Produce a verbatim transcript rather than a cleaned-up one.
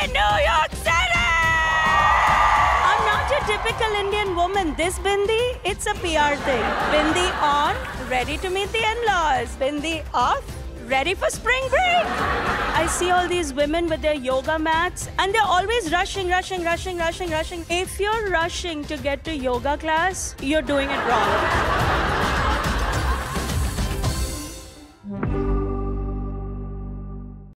in New York City! I'm not your typical Indian woman. This bindi, it's a P R thing. Bindi on, ready to meet the in-laws. Bindi off, ready for spring break. I see all these women with their yoga mats and they're always rushing, rushing, rushing, rushing, rushing. If you're rushing to get to yoga class, you're doing it wrong.